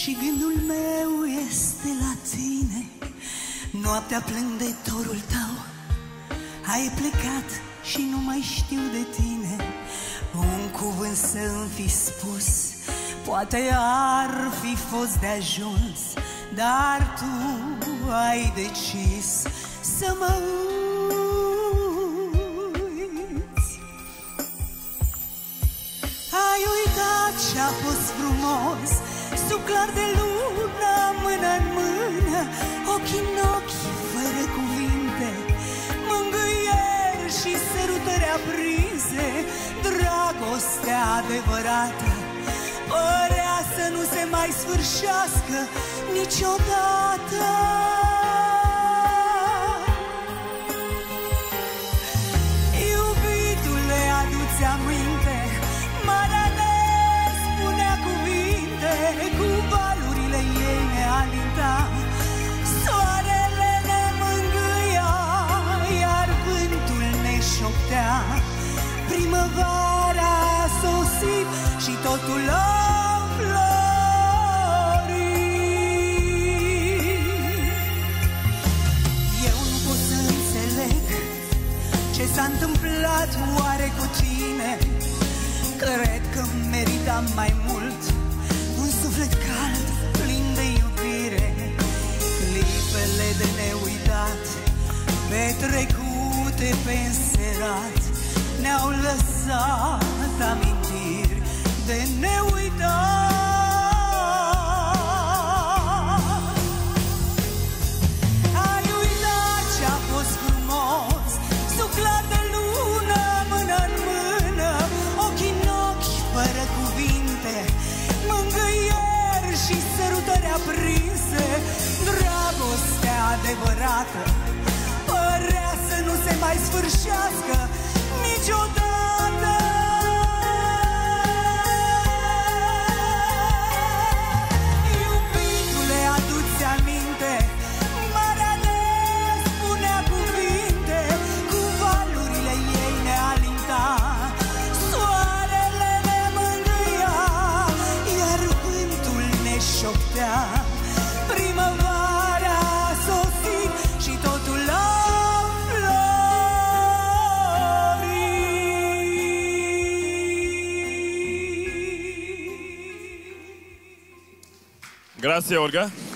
și gândul meu este la tine. Noaptea plâng de dorul tău, ai plecat și nu mai știu de tine. Un cuvânt să-mi fi spus, poate ar fi fost de ajuns, dar tu ai decis să mă uiți. Ai uitat ce-a fost frumos, sub clar de lună, mână în mână, ochi în ochi, fără cuvinte, mângâieri și sărutări aprinse. Dragostea adevărată părea să nu se mai sfârșească niciodată. Iubitule, adu-ți aminte, marea ne spunea cuvinte, cu valurile ei ne alinta, soarele ne mângâia, iar vântul ne șoptea. Primăvara a sosit și totul a florit. Eu nu pot să înțeleg ce s-a întâmplat oare cu tine. Cred că meritam mai mult, un suflet cald, plin de iubire. Clipele de neuitat, petrecute pe înserat, ne-au lăsat amintiri de neuitat. Ai uitat ce-a fost frumos, sub clar de lună, mână în mână, ochi în ochi, fără cuvinte, mângâieri și sărutări aprinse. Dragostea adevărată părea să nu se mai sfârșească niciodată. Iubitule, adu-ți aminte, marea ne spunea cuvinte, cu valurile ei ne alinta, soarele ne mângâia, iar vântul ne șoptea. Primăvara a sosit și totul a Grazie, Olga.